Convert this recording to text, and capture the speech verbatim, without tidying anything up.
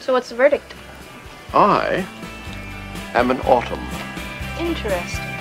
So what's the verdict? I am an autumn. Interesting.